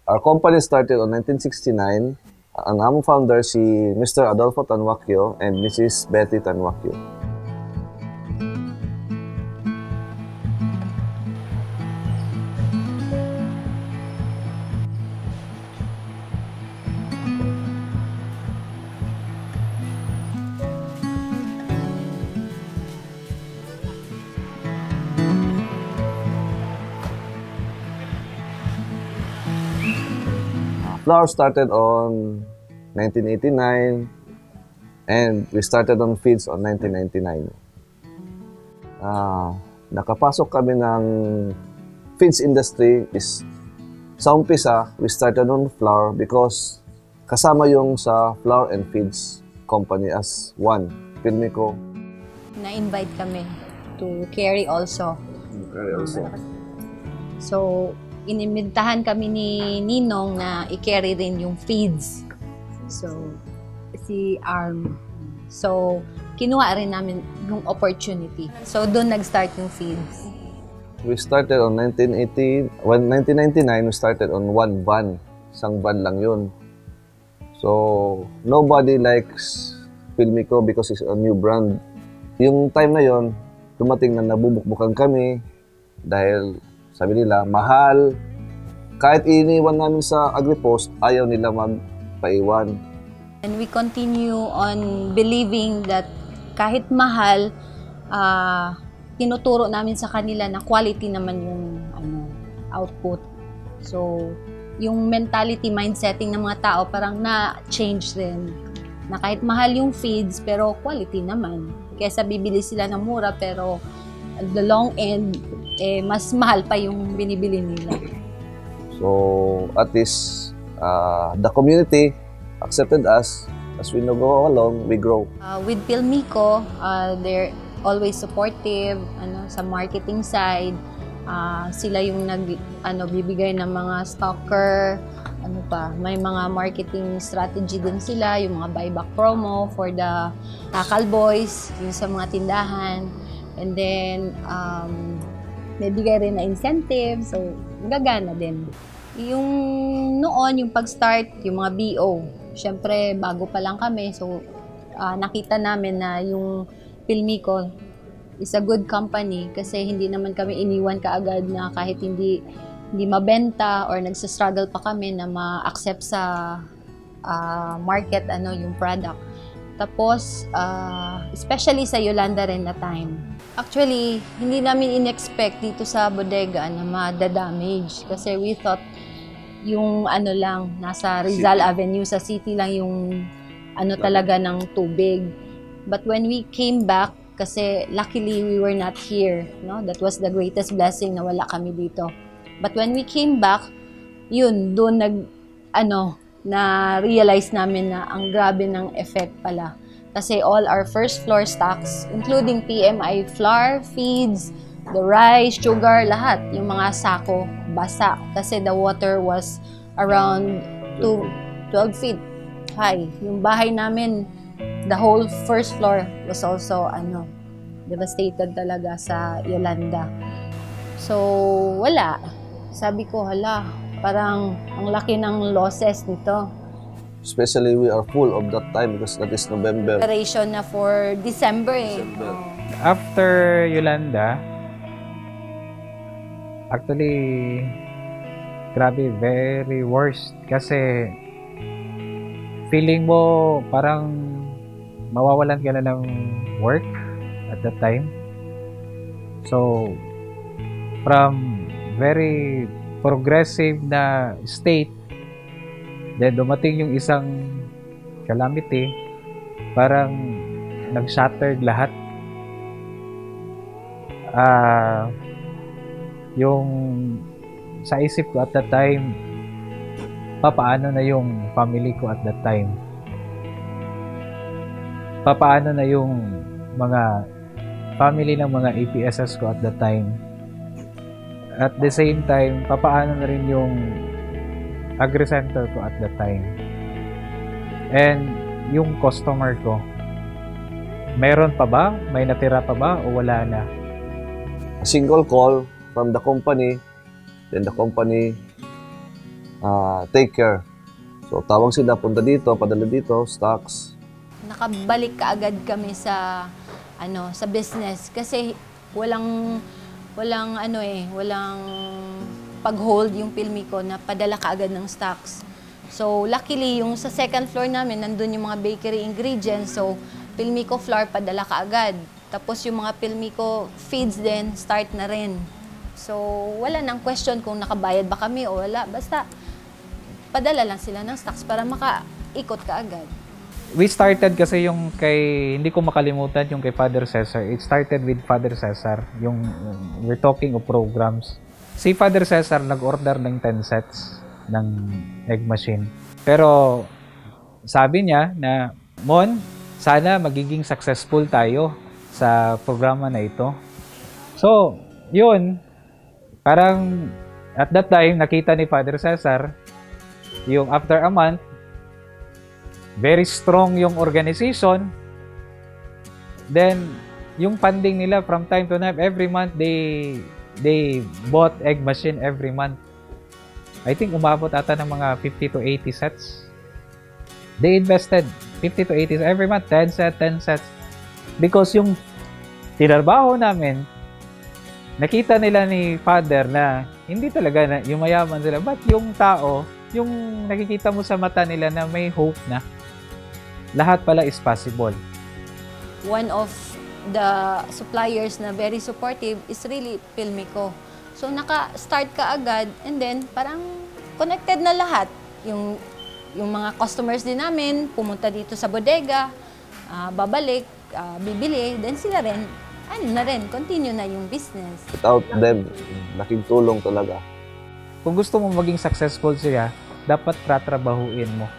Our company started on 1969. Ang among founder si Mr. Adolfo Tanwakyo and Mrs. Betty Tanwakyo. Flour started on 1989 and we started on feeds on 1999. Nakapasok kami ng feeds industry is sa umpisa, we started on flour because kasama yung sa flour and feeds company as one. Pilmico. Na-invite kami to carry also. So, inimbitahan kami ni Ninong na i-carry rin yung feeds. So, si Arm. So, kinuha rin namin yung opportunity. So, doon nag-start yung feeds. We started on 1999, we started on one van. Isang van lang yun. So, nobody likes Pilmico because it's a new brand. Yung time na yun, dumating na nabubukbukan kami dahil sabi nila, mahal. Kahit iniwan namin sa agripost, ayaw nila magpaiwan. And we continue on believing that kahit mahal, tinuturo namin sa kanila na quality naman yung output. So, yung mentality, mindsetting ng mga tao parang na-change rin. Na kahit mahal yung feeds, pero quality naman. Kaysa bibili sila ng mura, pero the long end, mas mahal pa yung binibili nila. So, at least, the community accepted us. As we go along, we grow. With Pilmico, they're always supportive sa marketing side. Sila yung bibigay ng mga stalker, may mga marketing strategy din sila, yung mga buyback promo for the Takal Boys, yung sa mga tindahan. And then, may bigay rin na incentive, so gagana din. Yung noon, yung pag-start, yung mga BO, syempre bago pa lang kami, so nakita namin na yung Pilmico is a good company kasi hindi naman kami iniwan kaagad na kahit hindi mabenta or nagsastruggle pa kami na ma-accept sa market yung product. Tapos, especially sa Yolanda rin na time. Actually, hindi namin in-expect dito sa bodega na ma-damage. Kasi we thought yung lang, nasa Rizal Avenue, sa city lang yung talaga ng tubig. But when we came back, kasi luckily we were not here. No? That was the greatest blessing na wala kami dito. But when we came back, yun, doon na-realize namin na ang grabe ng effect pala. Kasi all our first floor stocks, including PMI flour, feeds, the rice, sugar, lahat, yung mga sako, basa. Kasi the water was around 12 feet high. Yung bahay namin, the whole first floor was also devastated talaga sa Yolanda. So, wala. Sabi ko, parang ang laki ng losses nito. Especially we are full of that time because that is November. Preparation na for December After Yolanda, actually, grabe, very worst. Kasi feeling mo parang mawawalan ka na ng work at that time. So, from very progressive na state, then dumating yung isang calamity, parang nag-shattered lahat. Yung sa isip ko at that time, papaano na yung family ko at that time? Papaano na yung mga family ng mga APSS ko at that time? At the same time, papaano na rin yung agri-center ko at that time? And yung customer ko, meron pa ba? May natira pa ba? O wala na? A single call from the company, then the company take care. So, tawag sila, punta dito, padala dito, stocks. Nakabalik kaagad kami sa sa business kasi walang pag-hold yung Pilmico na padala kaagad ng stocks. So luckily yung sa second floor namin nandun yung mga bakery ingredients. So Pilmico flour padala kaagad. Tapos yung mga Pilmico feeds din start na rin. So wala nang question kung nakabayad ba kami o wala. Basta padala lang sila ng stocks para makaikot kaagad. We started kasi yung hindi ko makalimutan yung kay Father Cesar. It started with Father Cesar. We're talking of programs. Si Father Cesar nag-order ng 10 sets ng egg machine. Pero sabi niya na, Mon, sana magiging successful tayo sa programa na ito. So, yun, parang at that time, nakita ni Father Cesar, yung after a month, very strong yung organization. Then, yung funding nila from time to time, every month, they bought egg machine every month. I think umabot ata ng mga 50 to 80 sets. They invested 50 to 80 every month, 10 sets. Because yung tinarbaho namin, nakita nila ni Father na hindi talaga na yumayaman sila. But yung tao, yung nakikita mo sa mata nila na may hope na lahat pala is possible. One of the suppliers na very supportive is really Pilmico. So naka-start ka agad and then parang connected na lahat. Yung mga customers din namin pumunta dito sa bodega, babalik, bibili, then sila rin, continue na yung business. Without them, laking tulong talaga. Kung gusto mo maging successful siya, dapat tatrabahuin mo.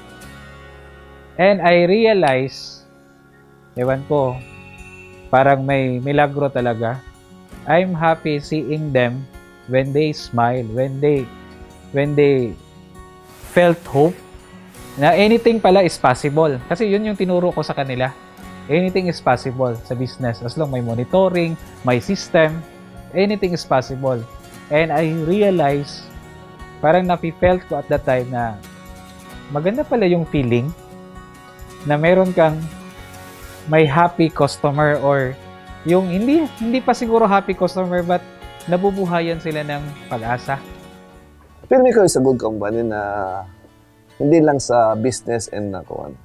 And I realize, ewan ko, parang may milagro talaga. I'm happy seeing them when they smile, when they felt hope na anything pala is possible. Kasi yun yung tinuro ko sa kanila. Anything is possible sa business. As long may monitoring, may system, anything is possible. And I realize, parang napi-felt ko at that time na maganda pala yung feeling na meron kang may happy customer or yung hindi pa siguro happy customer but nabubuhayan sila ng pag-asa. Pilmico is a good company na hindi lang sa business and nakuan.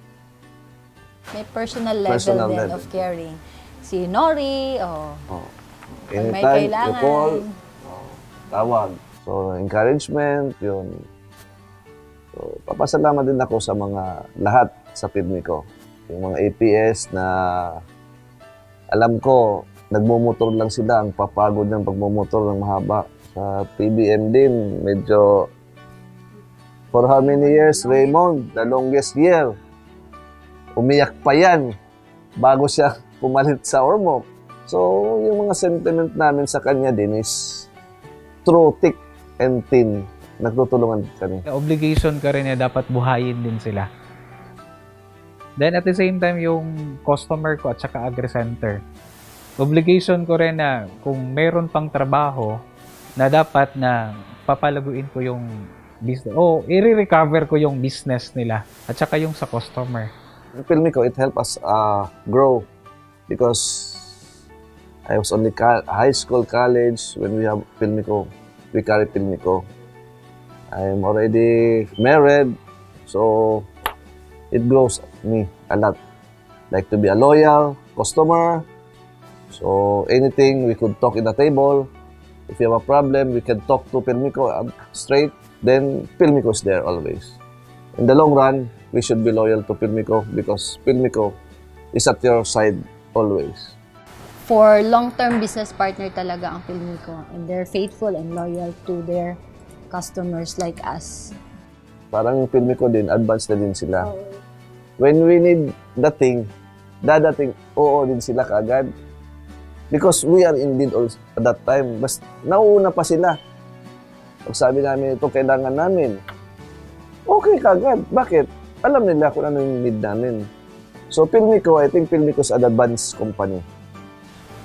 May personal level of caring. Si Nori, may kailangan. You call, tawag. So, encouragement, yun. So, papasalamat din ako sa mga lahat sa Pilmico. Yung mga APS na alam ko, nagmumotor lang sila, ang papagod ng pagmumotor ng mahaba. Sa PBM din, medyo for how many years, Raymond? The longest year. Umiyak pa yan bago siya pumalit sa Ormoc. So, yung mga sentiment namin sa kanya din is through thick and thin. Nagtutulungan kami. Obligation ka rin na dapat buhayin din sila. Then at the same time, yung customer ko at saka agri-center, obligation ko rin na kung meron pang trabaho na dapat na papalaguin ko yung business o i-recover ko yung business nila at saka yung sa customer. In Pilmico, it helped us grow because I was only high school, college. When we have Pilmico, we carry Pilmico. I'm already married, so it grows me a lot. Like to be a loyal customer. So anything we could talk in the table. If you have a problem, we can talk to Pilmico straight. Then Pilmico is there always. In the long run, we should be loyal to Pilmico because Pilmico is at your side always. For long-term business partner talaga ang Pilmico, and they're faithful and loyal to their customers like us. Parang yung Pilmico din, advanced na din sila. When we need that thing, dadating, oo din sila kaagad. Because we are in need also at that time. Basta nauuna pa sila. Pag sabi namin, ito kailangan namin. Okay kaagad. Bakit? Alam nila kung ano yung need namin. So Pilmico, I think Pilmico is an advanced company.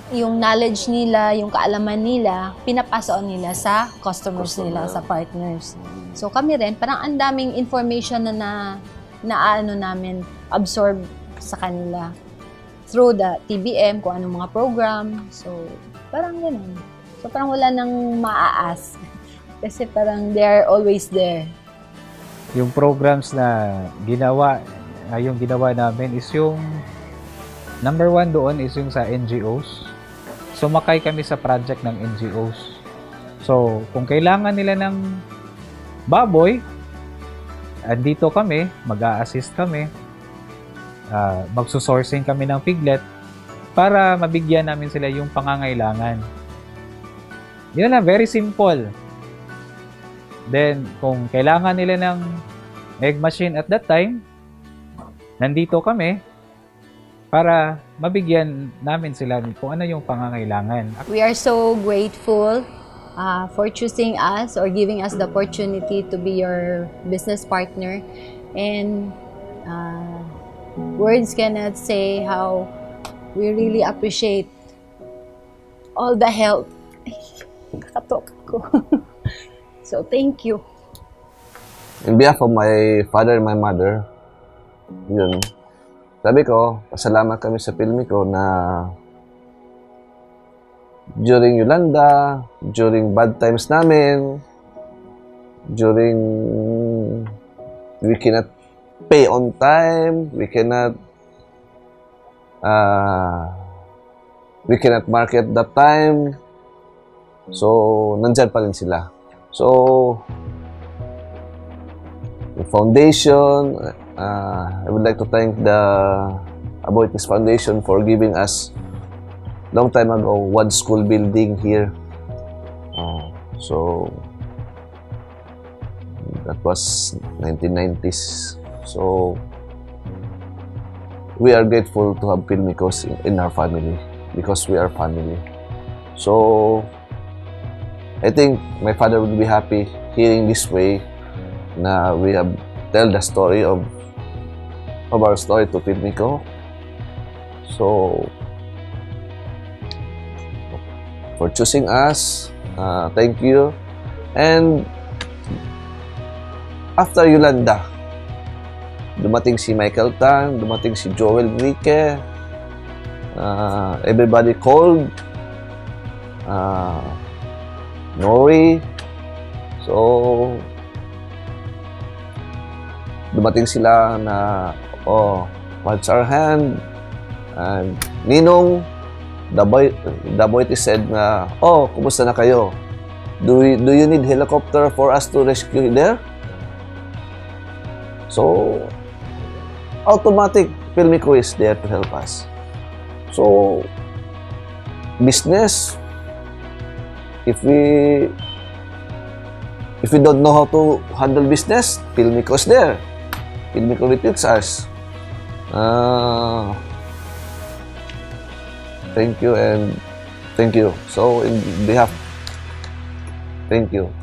yung knowledge nila, yung kaalaman nila, pinapasoon nila sa customers nila, sa partners. So kami rin, parang ang daming information na ano namin, absorb sa kanila through the TBM, kung anong mga program. So parang gano'n. So parang wala nang maa-ask. Kasi parang they are always there. Yung programs na yung ginawa namin is yung number 1 doon is yung sa NGOs. Sumakay kami sa project ng NGOs. So, kung kailangan nila ng baboy, andito kami, mag-a-assist kami, magsusourcing kami ng piglet para mabigyan namin sila yung pangangailangan. Yun na, very simple. Then, kung kailangan nila ng egg machine at that time, nandito kami para mabigyan namin sila kung ano yung pangangailangan. We are so grateful for choosing us or giving us the opportunity to be your business partner. And words cannot say how we really appreciate all the help. Kakatok ko. So, thank you. In behalf of my father and my mother, yun, sabi ko, pasalamat kami sa Filmico na during Yolanda, during bad times namin, during we cannot pay on time, we cannot market that time, so nandyan pa rin sila. So the foundation, I would like to thank the Aboitiz Foundation for giving us long time ago one school building here. So that was 1990s. So we are grateful to have Filmicos in our family because we are family. So I think my father would be happy hearing this way na we have tell the story of our story to Filmico. So for choosing us, thank you. And after Yolanda, dumating si Michael Tan, dumating si Joel Enrique, everybody called, Nori. So dumating sila na, what's our hand? And Ninong, the boy said na, kumusta na kayo? Do you need helicopter for us to rescue there? So, automatic, Filmico is there to help us. So, business, if we don't know how to handle business, Filmico is there. Filmico repeats us. Thank you and thank you. So in behalf, thank you.